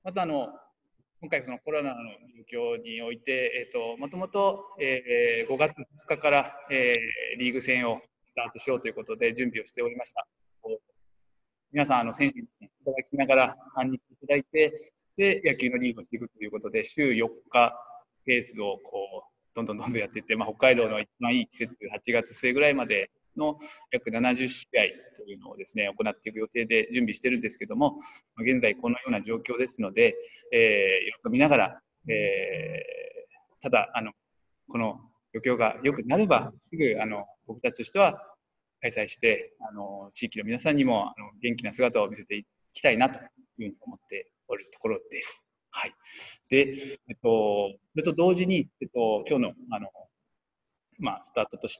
まず今回そのコロナの状況において、もともと5月2日から、リーグ戦をスタートしようということで準備をしておりました。皆さん、選手にいただきながら、半日いただいて、で、野球のリーグをしていくということで、週4日ペースをどんどんやっていって、北海道の一番いい季節、8月末ぐらいまでの約70試合というのをですね、行っていく予定で準備しているんですけども、現在このような状況ですので、様子を見ながら、ただ、この状況が良くなれば、すぐ僕たちとしては開催して、地域の皆さんにも元気な姿を見せていきたいなというふうに思っておるところです。はい。で、それと同時に、今日の、スタートとして、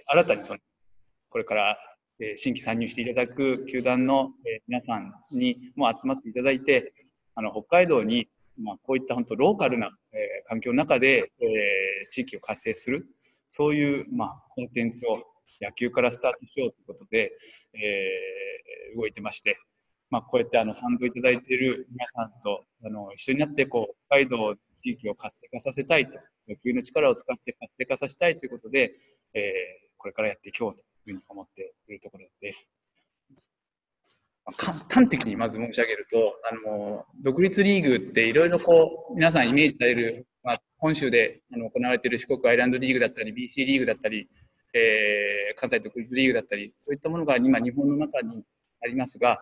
新たにこれから、新規参入していただく球団の、皆さんにも集まっていただいて、北海道に、こういった本当ローカルな、環境の中で、地域を活性する、そういう、コンテンツを野球からスタートしようということで、動いてまして、こうやって賛同いただいている皆さんと一緒になって北海道地域を活性化させたいと、野球の力を使って活性化させたいということで、これからやっていこうというふうに思っているところです。端的にまず申し上げると、独立リーグっていろいろ皆さんイメージされる、本州で行われている四国アイランドリーグだったり、BC リーグだったり、関西独立リーグだったり、そういったものが今日本の中にありますが、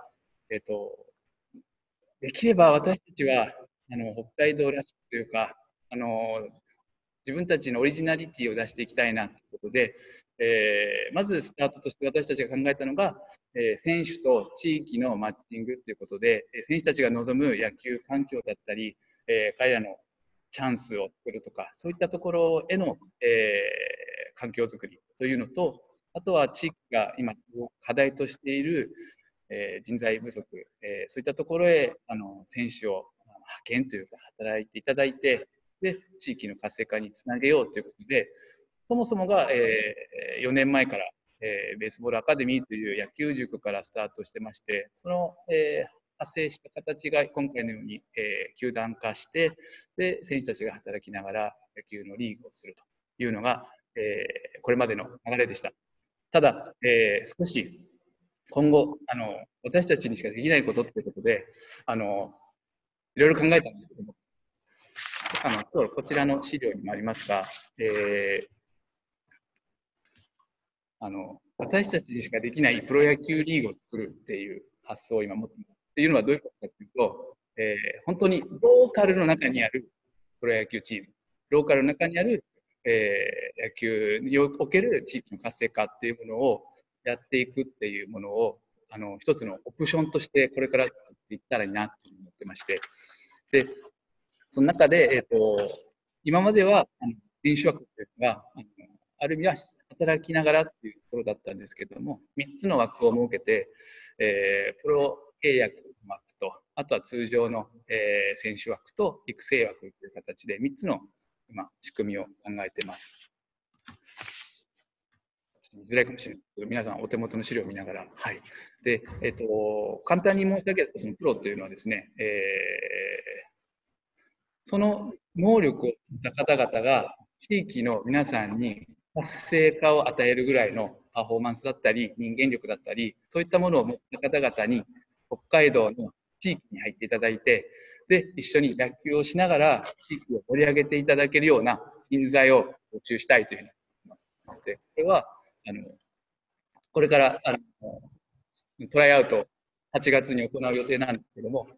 できれば私たちは北海道らしくというか、自分たちのオリジナリティを出していきたいなということで、まずスタートとして私たちが考えたのが、選手と地域のマッチングということで、選手たちが望む野球環境だったり、彼らのチャンスを作るとか、そういったところへの、環境づくりというのと、あとは地域が今課題としている、人材不足、そういったところへ選手を派遣というか働いていただいて、で地域の活性化につなげようということで、そもそもが、4年前から、ベースボールアカデミーという野球塾からスタートしてまして、その、派生した形が今回のように、球団化して、で選手たちが働きながら野球のリーグをするというのが、これまでの流れでした。ただ、少し今後私たちにしかできないことっていうことでいろいろ考えたんですけども、今日こちらの資料にもありますが、私たちにしかできないプロ野球リーグを作るっていう発想を今持っています。っていうのはどういうことかというと、本当にローカルの中にあるプロ野球チーム、ローカルの中にある、野球における地域の活性化っていうものをやっていくっていうものを一つのオプションとしてこれから作っていったらいいなと思ってまして、でその中で、今までは選手枠というのがある意味は働きながらっていうところだったんですけれども、3つの枠を設けて、プロ契約の枠と、あとは通常の、選手枠と育成枠という形で3つの今仕組みを考えています。見づらいかもしれないけど、皆さんお手元の資料を見ながら、はい。で、簡単に申し上げると、そのプロというのはですね、その能力を持った方々が地域の皆さんに活性化を与えるぐらいのパフォーマンスだったり、人間力だったり、そういったものを持った方々に北海道の地域に入っていただいて、で、一緒に野球をしながら地域を盛り上げていただけるような人材を募集したいというふうに思います。で、これは、これからトライアウト8月に行う予定なんですけども、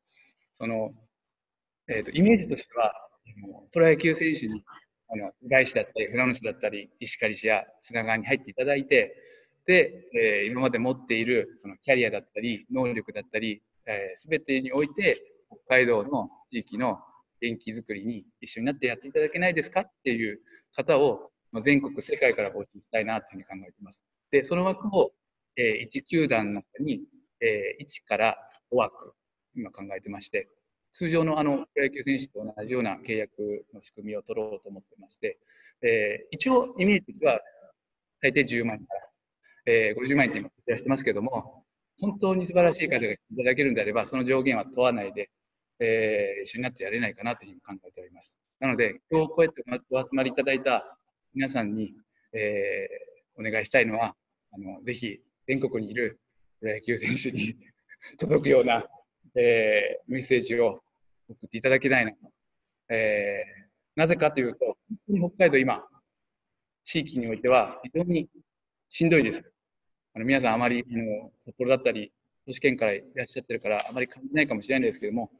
イメージとしては、プロ野球選手に外資だったり、フランスだったり、石狩市や砂川に入っていただいて、で、今まで持っているそのキャリアだったり、能力だったり、すべてにおいて、北海道の地域の元気づくりに一緒になってやっていただけないですかっていう方を全国、世界から募集したいなというふうに考えています。で、その枠を、1球団の中に、1から5枠、今考えてまして、通常のプロ野球選手と同じような契約の仕組みを取ろうと思ってまして、一応イメージは最低10万円から、50万円って今出してますけども、本当に素晴らしい方がいただけるんであれば、その上限は問わないで、 一緒になってやれないかなというふうに考えております。なので、今日こうやってお集まりいただいた皆さんに、お願いしたいのは、ぜひ全国にいるプロ野球選手に届くような、メッセージを送っていただきたいなと。なぜかというと、本当に北海道今、地域においては非常にしんどいです。皆さんあまり札幌だったり、都市圏からいらっしゃってるから、あまり感じないかもしれないんですけども、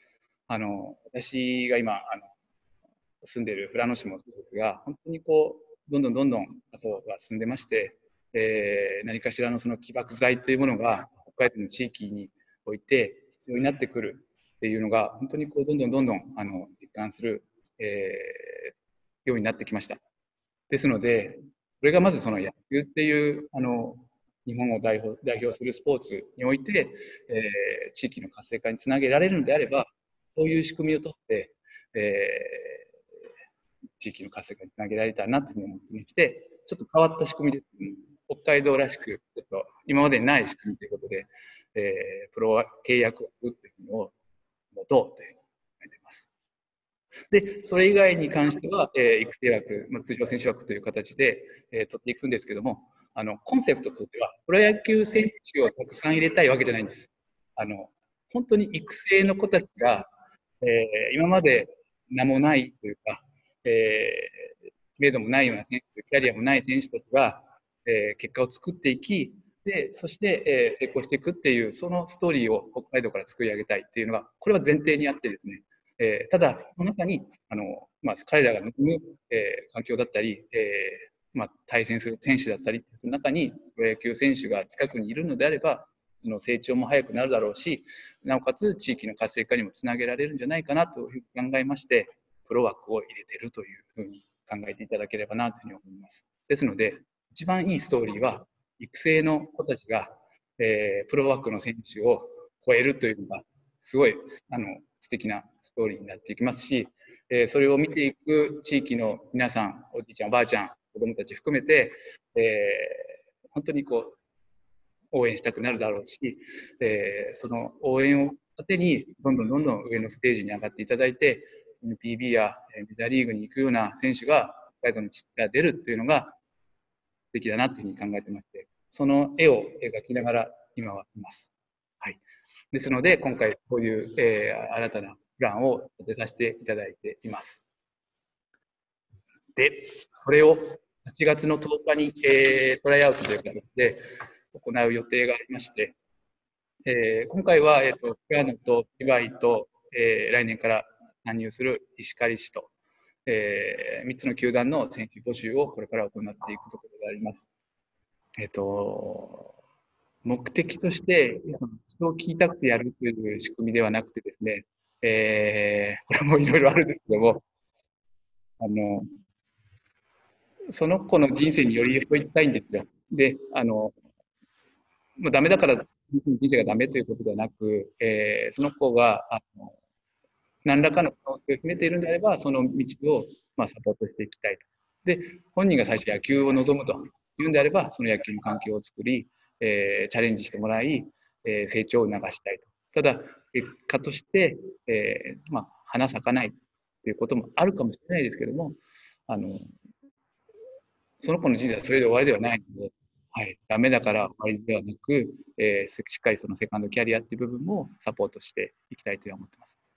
私が今住んでいる富良野市もそうですが、本当にこう、どんどん過疎が進んでまして、何かしらのその起爆剤というものが北海道の地域において必要になってくるっていうのが、本当にこうどんどん実感する、ようになってきました。ですので、これがまずその野球っていう日本を代表するスポーツにおいて、地域の活性化につなげられるのであれば、そういう仕組みをとって、地域の活性化につなげられたらなというふうに思ってまして、ちょっと変わった仕組みです、ね。北海道らしく、ちょっと今までにない仕組みということで、プロ契約枠というのを持とうというふうに考えています。で、それ以外に関しては、育成枠、通常選手枠という形で、取っていくんですけども、コンセプトとしては、プロ野球選手をたくさん入れたいわけじゃないんです。本当に育成の子たちが、今まで名もないというか、知名度もないような選手、キャリアもない選手たちが、結果を作っていき、でそして、成功していくっていう、そのストーリーを北海道から作り上げたいっていうのが、これは前提にあってですね、ただ、その中に彼らが望む、環境だったり、対戦する選手だったり、その中にプロ野球選手が近くにいるのであれば、成長も早くなるだろうし、なおかつ地域の活性化にもつなげられるんじゃないかなというふうに考えまして、プロ枠を入れているというふうに考えていただければなというふうに思います。ですので、一番いいストーリーは、育成の子たちが、プロ枠の選手を超えるというのが、すごい素敵なストーリーになっていきますし、それを見ていく地域の皆さん、おじいちゃん、おばあちゃん、子供たち含めて、本当にこう、応援したくなるだろうし、その応援を糧に、どんどん上のステージに上がっていただいて、NPB やメジャーリーグに行くような選手が、北海道の地域から出るっていうのが、素敵だなというふうに考えてまして、その絵を描きながら今はいます。はい。ですので、今回こういう、新たなプランを立てさせていただいています。で、それを8月の10日に、トライアウトという形で行う予定がありまして、今回は、富野と岩井と、来年から参入する石狩市と、3つの球団の選手募集をこれから行っていくところであります。目的として人を聞きたくてやるという仕組みではなくてですね、これもいろいろあるんですけども、その子の人生により添いたいんですよ。で、もうダメだから人生がダメということではなく、その子が何らかの可能性を秘めているのであれば、その道をサポートしていきたいと。で、本人が最初野球を望むというんであれば、その野球の環境を作り、チャレンジしてもらい、成長を促したいと。ただ、結果として、花咲かないということもあるかもしれないですけども、その子の人生はそれで終わりではないので、はい、ダメだから終わりではなく、しっかりそのセカンドキャリアっていう部分もサポートしていきたいと思ってます。